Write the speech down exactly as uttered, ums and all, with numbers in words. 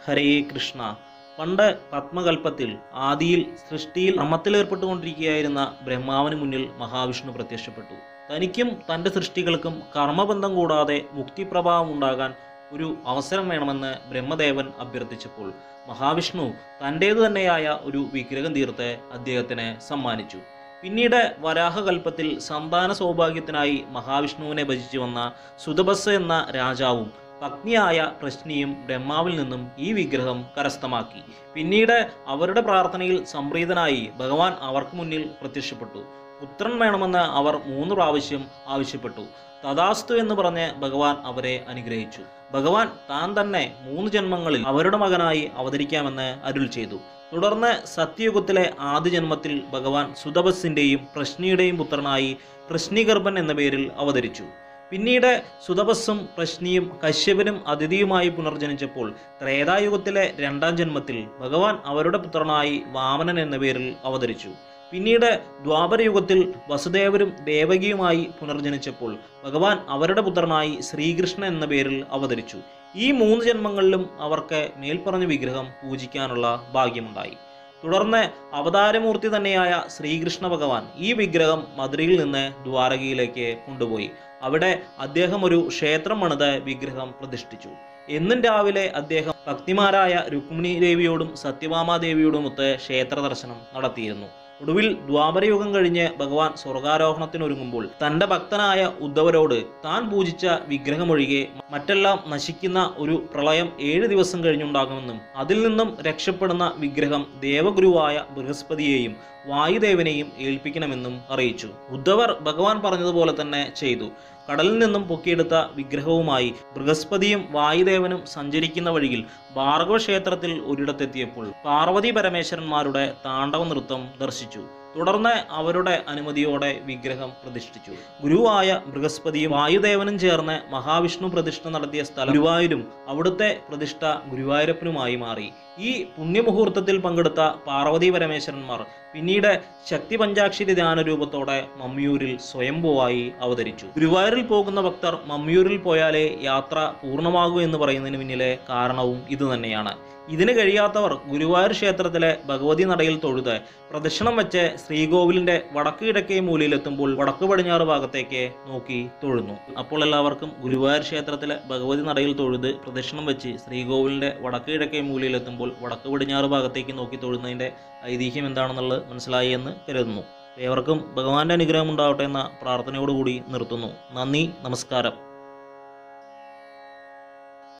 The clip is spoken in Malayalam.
ഹരേ കൃഷ്ണ. പണ്ട് പത്മകൽപ്പത്തിൽ ആദിയിൽ സൃഷ്ടിയിൽ കർമ്മത്തിലേർപ്പെട്ടുകൊണ്ടിരിക്കുകയായിരുന്ന ബ്രഹ്മാവിന് മുന്നിൽ മഹാവിഷ്ണു പ്രത്യക്ഷപ്പെട്ടു. തനിക്കും തൻ്റെ സൃഷ്ടികൾക്കും കർമ്മബന്ധം കൂടാതെ മുക്തിപ്രഭാവം ഉണ്ടാകാൻ ഒരു അവസരം വേണമെന്ന് ബ്രഹ്മദേവൻ അഭ്യർത്ഥിച്ചപ്പോൾ മഹാവിഷ്ണു തൻ്റേതു തന്നെയായ ഒരു വിഗ്രഹം തീർത്ത് അദ്ദേഹത്തിന് സമ്മാനിച്ചു. പിന്നീട് വരാഹകൽപ്പത്തിൽ സന്താന സൗഭാഗ്യത്തിനായി മഹാവിഷ്ണുവിനെ ഭജിച്ചു വന്ന സുതപസ് എന്ന രാജാവും പത്നിയായ പ്രശ്നിയും ബ്രഹ്മാവിൽ നിന്നും ഈ വിഗ്രഹം കരസ്ഥമാക്കി. പിന്നീട് അവരുടെ പ്രാർത്ഥനയിൽ സംപ്രീതനായി ഭഗവാൻ അവർക്ക് മുന്നിൽ പ്രത്യക്ഷപ്പെട്ടു. പുത്രൻ വേണമെന്ന് അവർ മൂന്ന് പ്രാവശ്യം ആവശ്യപ്പെട്ടു. തഥാസ്തു എന്ന് പറഞ്ഞ് ഭഗവാൻ അവരെ അനുഗ്രഹിച്ചു. ഭഗവാൻ താൻ തന്നെ മൂന്ന് ജന്മങ്ങളിൽ അവരുടെ മകനായി അവതരിക്കാമെന്ന് അരുൾ ചെയ്തു. തുടർന്ന് സത്യയുഗത്തിലെ ആദ്യ ജന്മത്തിൽ ഭഗവാൻ സുതപസ്സിൻ്റെയും പ്രശ്നിയുടെയും പുത്രനായി പ്രശ്നിഗർഭൻ എന്ന പേരിൽ അവതരിച്ചു. പിന്നീട് സുതപസ്സും പ്രശ്നിയും കശ്യപനും അതിഥിയുമായി പുനർജനിച്ചപ്പോൾ ത്രേതായുഗത്തിലെ രണ്ടാം ജന്മത്തിൽ ഭഗവാൻ അവരുടെ പുത്രനായി വാമനൻ എന്ന പേരിൽ അവതരിച്ചു. പിന്നീട് ദ്വാപരയുഗത്തിൽ വസുദേവരും ദേവകിയുമായി പുനർജനിച്ചപ്പോൾ ഭഗവാൻ അവരുടെ പുത്രനായി ശ്രീകൃഷ്ണൻ എന്ന പേരിൽ അവതരിച്ചു. ഈ മൂന്ന് ജന്മങ്ങളിലും അവർക്ക് മേൽപ്പറഞ്ഞ വിഗ്രഹം പൂജിക്കാനുള്ള ഭാഗ്യമുണ്ടായി. തുടർന്ന് അവതാരമൂർത്തി തന്നെയായ ശ്രീകൃഷ്ണ ഭഗവാൻ ഈ വിഗ്രഹം മധുരയിൽ നിന്ന് ദ്വാരകയിലേക്ക് കൊണ്ടുപോയി. അവിടെ അദ്ദേഹം ഒരു ക്ഷേത്രം പണിത് വിഗ്രഹം പ്രതിഷ്ഠിച്ചു. എന്നും രാവിലെ അദ്ദേഹം ഭക്തിമാരായ രുക്മിണി ദേവിയോടും സത്യഭാമാദേവിയോടുമൊത്ത് ക്ഷേത്ര ദർശനം നടത്തിയിരുന്നു. ഒടുവിൽ ദ്വാപരയുഗം കഴിഞ്ഞ് ഭഗവാൻ സ്വർഗാരോഹണത്തിനൊരുങ്ങുമ്പോൾ തൻ്റെ ഭക്തനായ ഉദ്ധവരോട് താൻ പൂജിച്ച വിഗ്രഹമൊഴികെ മറ്റെല്ലാം നശിക്കുന്ന ഒരു പ്രളയം ഏഴ് ദിവസം കഴിഞ്ഞുണ്ടാകുമെന്നും അതിൽ നിന്നും രക്ഷപ്പെടുന്ന വിഗ്രഹം ദേവഗുരുവായ ബൃഹസ്പതിയെയും വായുദേവനെയും ഏൽപ്പിക്കണമെന്നും അറിയിച്ചു. ഉദ്ധവർ ഭഗവാൻ പറഞ്ഞതുപോലെ തന്നെ ചെയ്തു. കടലിൽ നിന്നും പൊക്കിയെടുത്ത വിഗ്രഹവുമായി ബൃഹസ്പതിയും വായുദേവനും സഞ്ചരിക്കുന്ന വഴിയിൽ ഭാർഗവ ക്ഷേത്രത്തിൽ ഒരിടത്തെത്തിയപ്പോൾ പാർവതി പരമേശ്വരന്മാരുടെ താണ്ഡവ നൃത്തം ദർശിച്ചു. തുടർന്ന് അവരുടെ അനുമതിയോടെ വിഗ്രഹം പ്രതിഷ്ഠിച്ചു. ഗുരുവായ ബൃഹസ്പതിയും വായുദേവനും ചേർന്ന് മഹാവിഷ്ണു പ്രതിഷ്ഠ നടത്തിയ സ്ഥലം ഗുരുവായൂരും അവിടുത്തെ പ്രതിഷ്ഠ ഗുരുവായൂരപ്പനുമായി മാറി. ഈ പുണ്യമുഹൂർത്തത്തിൽ പങ്കെടുത്ത പാർവതി പരമേശ്വരന്മാർ പിന്നീട് ശക്തി പഞ്ചാക്ഷരി ധ്യാന രൂപത്തോടെ മമ്മിയൂരിൽ സ്വയംഭൂവായി അവതരിച്ചു. ഗുരുവായൂരിൽ പോകുന്ന ഭക്തർ മമ്മിയൂരിൽ പോയാലേ യാത്ര പൂർണ്ണമാകൂ എന്ന് പറയുന്നതിന് പിന്നിലെ കാരണവും ഇതുതന്നെയാണ്. ഇതിന് കഴിയാത്തവർ ഗുരുവായൂർ ക്ഷേത്രത്തിലെ ഭഗവതി നടയിൽ തൊഴുത് പ്രദക്ഷിണം വെച്ച് ശ്രീകോവിലിന്റെ വടക്ക് കിഴക്കേ മൂലയിലെത്തുമ്പോൾ വടക്ക് പടിഞ്ഞാറ് ഭാഗത്തേക്ക് നോക്കി തൊഴുന്നു. അപ്പോൾ എല്ലാവർക്കും ഗുരുവായൂർ ക്ഷേത്രത്തിലെ ഭഗവതി നടയിൽ തൊഴുത് പ്രദക്ഷിണം വെച്ച് ശ്രീകോവിലിന്റെ വടക്ക് കിഴക്കേ മൂലയിലെത്തുമ്പോൾ വടക്ക് പടിഞ്ഞാറ് ഭാഗത്തേക്ക് നോക്കി തൊഴുന്നതിന്റെ ഐതിഹ്യം എന്താണെന്നുള്ളത് മനസ്സിലായി എന്ന് കരുതുന്നു. ഏവർക്കും ഭഗവാന്റെ അനുഗ്രഹം ഉണ്ടാവട്ടെ എന്ന പ്രാർത്ഥനയോടുകൂടി നിർത്തുന്നു. നന്ദി, നമസ്കാരം.